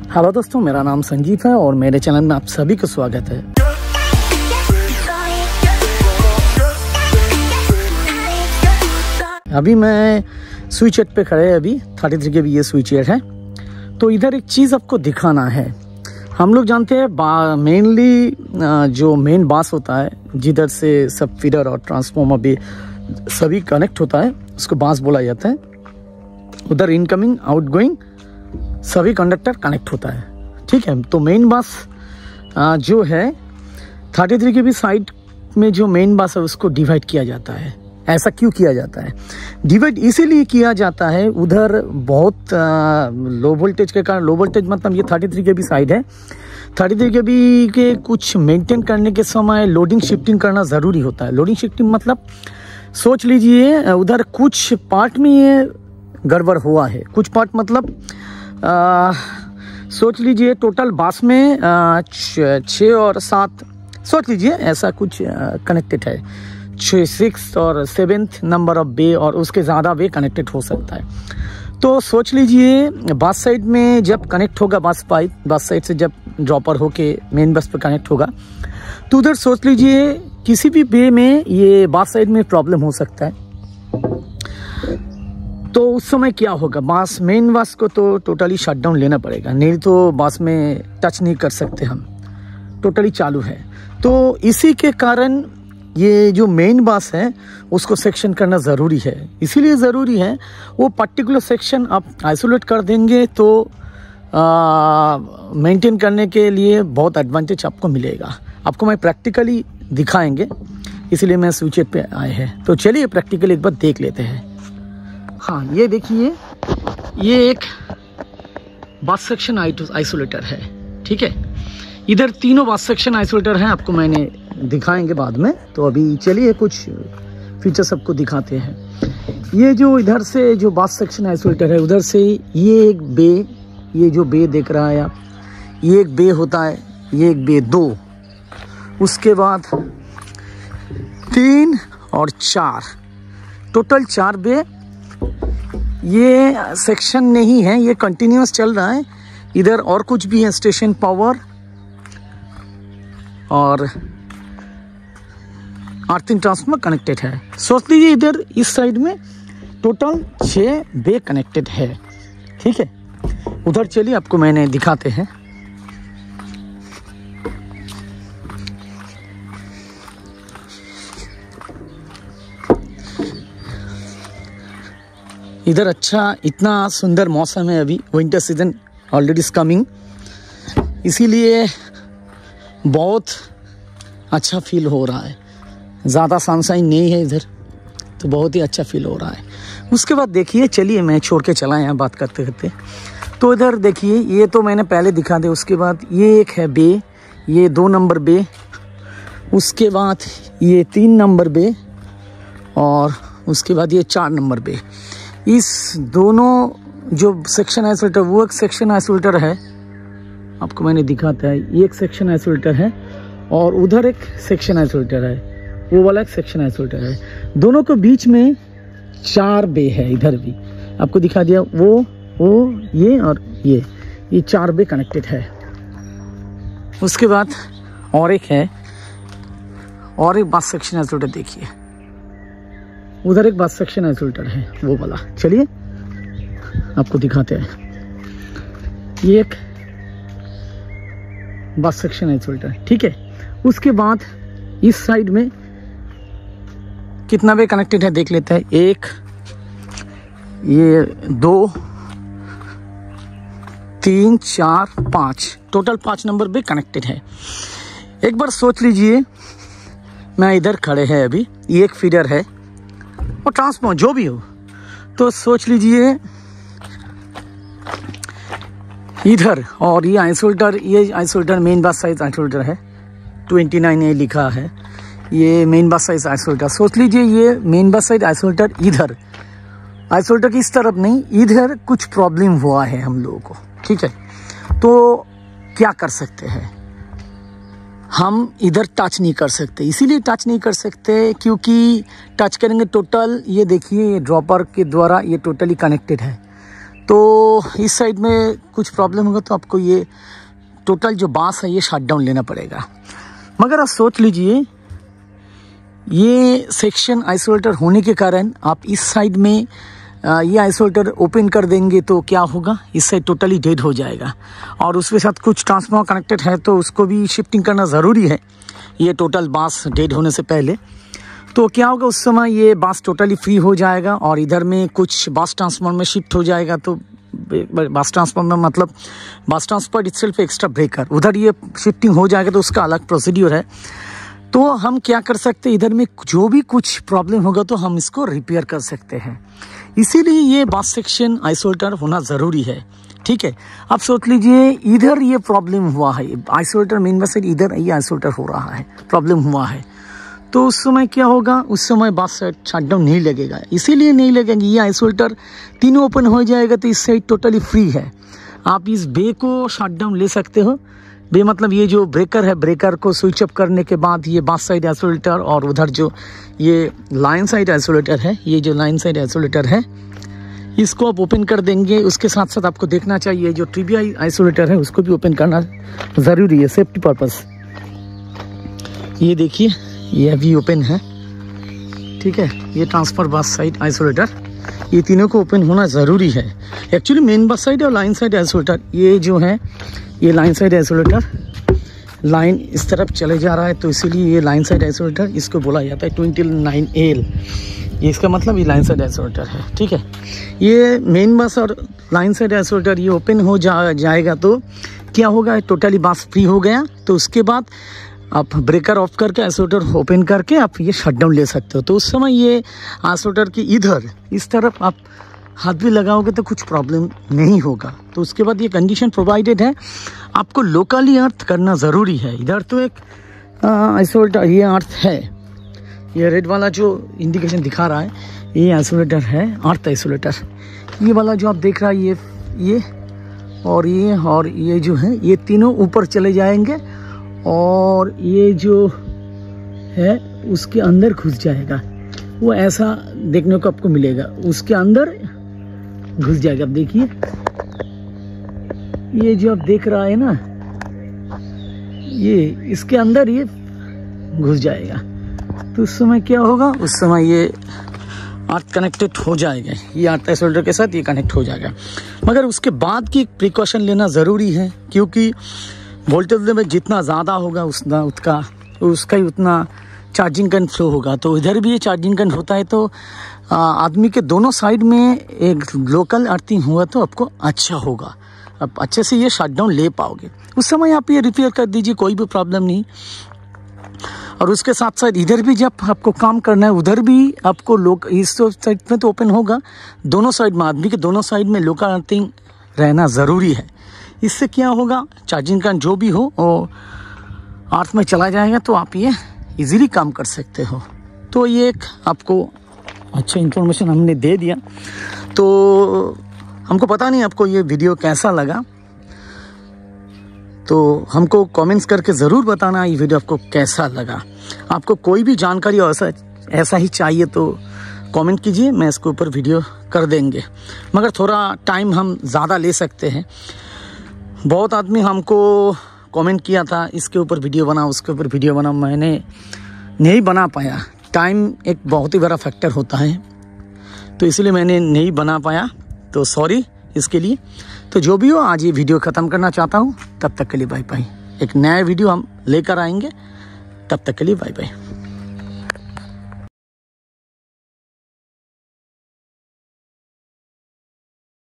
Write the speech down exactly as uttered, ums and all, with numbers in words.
Hello दोस्तों, मेरा नाम संजीव है और मेरे चैनल में आप सभी का स्वागत है। अभी मैं स्विच एट पे खड़े हैं। अभी थर्टी थ्री के भी ये स्विच एट है। तो इधर एक चीज़ आपको दिखाना है। हम लोग जानते हैं मेनली जो मेन बास होता है, जिधर से सब फीडर और ट्रांसफार्मर भी सभी कनेक्ट होता है, उसको बास बोला जाता है। उधर इनकमिंग आउटगोइंग सभी कंडक्टर कनेक्ट होता है, ठीक है। तो मेन बास जो है थर्टी थ्री के भी साइड में जो मेन बास है उसको डिवाइड किया जाता है। ऐसा क्यों किया जाता है? डिवाइड इसीलिए किया जाता है, उधर बहुत लो वोल्टेज के कारण, लो वोल्टेज मतलब ये थर्टी थ्री के भी साइड है। थर्टी थ्री के भी के कुछ मेंटेन करने के समय लोडिंग शिफ्टिंग करना ज़रूरी होता है। लोडिंग शिफ्टिंग मतलब सोच लीजिए उधर कुछ पार्ट में ये गड़बड़ हुआ है। कुछ पार्ट मतलब आ, सोच लीजिए टोटल बास में छः और सात, सोच लीजिए ऐसा कुछ कनेक्टेड है। छः सिक्स और सेवेंथ नंबर ऑफ बे और उसके ज़्यादा बे कनेक्टेड हो सकता है। तो सोच लीजिए बास साइड में जब कनेक्ट होगा, बास पाइप बास साइड से जब ड्रॉपर होके मेन बस पे कनेक्ट होगा, तो उधर सोच लीजिए किसी भी बे में ये बास साइड में प्रॉब्लम हो सकता है। तो उस समय क्या होगा? बास मेन बास को तो टोटली शटडाउन लेना पड़ेगा, नहीं तो बास में टच नहीं कर सकते हम, टोटली चालू है। तो इसी के कारण ये जो मेन बास है उसको सेक्शन करना ज़रूरी है। इसीलिए ज़रूरी है, वो पर्टिकुलर सेक्शन आप आइसोलेट कर देंगे तो मेंटेन करने के लिए बहुत एडवांटेज आपको मिलेगा। आपको मैं प्रैक्टिकली दिखाएंगे, इसीलिए मैं स्विच एट पे आए हैं। तो चलिए प्रैक्टिकली एक बार देख लेते हैं। हाँ, ये देखिए, ये एक बास सेक्शन आइसोलेटर है, ठीक है। इधर तीनों बास सेक्शन आइसोलेटर हैं, आपको मैंने दिखाएंगे बाद में। तो अभी चलिए कुछ फीचर सबको दिखाते हैं। ये जो इधर से जो बास सेक्शन आइसोलेटर है, उधर से ये एक बे, ये जो बे देख रहा है आप, ये एक बे होता है, ये एक बे दो, उसके बाद तीन और चार, टोटल चार बे। ये सेक्शन नहीं है, ये कंटिन्यूअस चल रहा है। इधर और कुछ भी है, स्टेशन पावर और अर्थिंग ट्रांसफार्मर कनेक्टेड है। सोच लीजिए इधर इस साइड में टोटल छः बे कनेक्टेड है, ठीक है। उधर चलिए आपको मैंने दिखाते हैं। इधर अच्छा, इतना सुंदर मौसम है अभी, winter season already is coming, इसीलिए बहुत अच्छा फील हो रहा है। ज़्यादा सनशाइन नहीं है इधर, तो बहुत ही अच्छा फील हो रहा है। उसके बाद देखिए, चलिए मैं छोड़ के चला यहाँ बात करते करते। तो इधर देखिए, ये तो मैंने पहले दिखा दे। उसके बाद ये एक है बे, ये दो नंबर बे, उसके बाद ये तीन नंबर बे और उसके बाद ये चार नंबर बे। इस दोनों जो सेक्शन आइसोलेटर, वो एक सेक्शन आइसोलेटर है, आपको मैंने दिखाता है। ये एक सेक्शन आइसोलेटर है और उधर एक सेक्शन आइसोलेटर है, वो वाला एक सेक्शन आइसोलेटर है। दोनों के बीच में चार बे है। इधर भी आपको दिखा दिया, वो वो ये और ये ये चार बे कनेक्टेड है। उसके बाद और एक है, और एक बास सेक्शन आइसोलेटर देखिए, उधर एक बास सेक्शन आइसोलेटर है, वो वाला। चलिए आपको दिखाते हैं। ये एक बास सेक्शन आइसोलेटर, ठीक है। उसके बाद इस साइड में कितना बे कनेक्टेड है देख लेते हैं। एक, ये दो, तीन, चार, पाँच, टोटल पाँच नंबर बे कनेक्टेड है। एक बार सोच लीजिए, मैं इधर खड़े हैं अभी, ये एक फीडर है और ट्रांसफार्मर जो भी हो, तो सोच लीजिए इधर, और ये आइसोलेटर, ये isolator main bus size isolator है, ट्वेंटी नाइन ए लिखा है, ये मेन बास साइज आइसोलेटर। सोच लीजिए ये मेन बास साइज आइसोलेटर, इधर आइसोलेटर की इस तरफ नहीं, इधर कुछ प्रॉब्लम हुआ है हम लोगों को, ठीक है। तो क्या कर सकते हैं हम? इधर टच नहीं कर सकते। इसीलिए टच नहीं कर सकते क्योंकि टच करेंगे टोटल, ये देखिए ये ड्रॉपर के द्वारा ये टोटली कनेक्टेड है, तो इस साइड में कुछ प्रॉब्लम होगा तो आपको ये टोटल जो बास है ये शट डाउन लेना पड़ेगा। मगर आप सोच लीजिए, ये सेक्शन आइसोलेटर होने के कारण आप इस साइड में ये आइसोलेटर ओपन कर देंगे तो क्या होगा, इस साइड टोटली डेड हो जाएगा। और उसके साथ कुछ ट्रांसफार्मर कनेक्टेड है तो उसको भी शिफ्टिंग करना ज़रूरी है, ये टोटल बास डेड होने से पहले। तो क्या होगा, उस समय ये बास टोटली फ्री हो जाएगा और इधर में कुछ बास ट्रांसफार्मर में शिफ्ट हो जाएगा। तो बास ट्रांसफार्मर मतलब बास ट्रांसफर इटसेल्फ एक्स्ट्रा ब्रेकर, उधर ये शिफ्टिंग हो जाएगा तो उसका अलग प्रोसीड्यूर है। तो हम क्या कर सकते हैं, इधर में जो भी कुछ प्रॉब्लम होगा तो हम इसको रिपेयर कर सकते हैं। इसीलिए ये बास सेक्शन आइसोलेटर होना ज़रूरी है। ठीक है, अब सोच लीजिए इधर ये प्रॉब्लम हुआ है, आइसोलेटर मेन बस इधर ये आइसोलेटर हो रहा है, प्रॉब्लम हुआ है, तो उस समय क्या होगा, उस समय बास शट डाउन नहीं लगेगा। इसीलिए नहीं लगेंगे, ये आइसोलेटर तीनों ओपन हो जाएगा तो इस साइड टोटली फ्री है। आप इस बे को शट डाउन ले सकते हो। बे मतलब ये जो ब्रेकर है, ब्रेकर को स्विच अप करने के बाद ये बास साइड आइसोलेटर और उधर जो ये लाइन साइड आइसोलेटर है, ये जो लाइन साइड आइसोलेटर है इसको आप ओपन कर देंगे। उसके साथ साथ आपको देखना चाहिए जो ट्रिबिया आइसोलेटर है उसको भी ओपन करना ज़रूरी है सेफ्टी पर्पस। ये देखिए ये अभी ओपन है। ठीक है, ये ट्रांसफर बस साइड आइसोलेटर, ये तीनों को ओपन होना ज़रूरी है। एक्चुअली मेन बस साइड और लाइन साइड आइसोलेटर, ये जो है ये लाइन साइड आइसोलेटर, लाइन इस तरफ चले जा रहा है तो इसीलिए ये लाइन साइड आइसोलेटर इसको बोला जाता है ट्वेंटी नाइन एल, ये इसका मतलब ये लाइन साइड आइसोलेटर है। ठीक है, ये मेन बस और लाइन साइड आइसोलेटर ये ओपन हो जा जाएगा तो क्या होगा, टोटली बस फ्री हो गया। तो उसके बाद आप ब्रेकर ऑफ करके आइसोलेटर ओपन करके आप ये शट डाउन ले सकते हो। तो उस समय ये आइसोलेटर की इधर इस तरफ आप हाथ भी लगाओगे तो कुछ प्रॉब्लम नहीं होगा। तो उसके बाद ये कंडीशन प्रोवाइडेड है, आपको लोकली अर्थ करना ज़रूरी है। इधर तो एक आइसोलेटर ये अर्थ है, ये रेड वाला जो इंडिकेशन दिखा रहा है ये आइसोलेटर है, अर्थ आइसोलेटर। ये वाला जो आप देख रहा है ये ये और ये और ये जो है ये तीनों ऊपर चले जाएंगे और ये जो है उसके अंदर घुस जाएगा, वो ऐसा देखने को आपको मिलेगा, उसके अंदर घुस जाएगा। अब देखिए ये जो आप देख रहा है ना, ये इसके अंदर ये घुस जाएगा। तो उस समय क्या होगा, उस समय ये अर्थ कनेक्टेड हो जाएगा, ये अर्थ आइसोलेटर के साथ ये कनेक्ट हो जाएगा। मगर उसके बाद की प्रिकॉशन लेना ज़रूरी है, क्योंकि वोल्टेज लेवल जितना ज़्यादा होगा उतना उसका उसका ही उतना चार्जिंग करंट फ्लो होगा। तो इधर भी ये चार्जिंग करंट होता है तो आ, आदमी के दोनों साइड में एक लोकल अर्थिंग हुआ तो आपको अच्छा होगा, अब अच्छे से ये शट डाउन ले पाओगे। उस समय आप ये रिपेयर कर दीजिए, कोई भी प्रॉब्लम नहीं। और उसके साथ साथ इधर भी जब आपको काम करना है उधर भी आपको लोक इस साइड में तो ओपन होगा, दोनों साइड में आदमी के दोनों साइड में लोकल अर्थिंग रहना ज़रूरी है। इससे क्या होगा, चार्जिंग का जो भी हो वो अर्थ में चला जाएगा तो आप ये इजीली काम कर सकते हो। तो ये एक आपको अच्छा इन्फॉर्मेशन हमने दे दिया। तो हमको पता नहीं आपको ये वीडियो कैसा लगा, तो हमको कमेंट्स करके ज़रूर बताना ये वीडियो आपको कैसा लगा। आपको कोई भी जानकारी ऐसा ऐसा ही चाहिए तो कमेंट कीजिए, मैं इसके ऊपर वीडियो कर देंगे। मगर थोड़ा टाइम हम ज़्यादा ले सकते हैं। बहुत आदमी हमको कमेंट किया था इसके ऊपर वीडियो बना, उसके ऊपर वीडियो बना, मैंने नहीं बना पाया। टाइम एक बहुत ही बड़ा फैक्टर होता है, तो इसलिए मैंने नहीं बना पाया, तो सॉरी इसके लिए। तो जो भी हो, आज ये वीडियो ख़त्म करना चाहता हूँ। तब तक के लिए बाय बाय। एक नया वीडियो हम लेकर आएंगे, तब तक के लिए बाय बाय।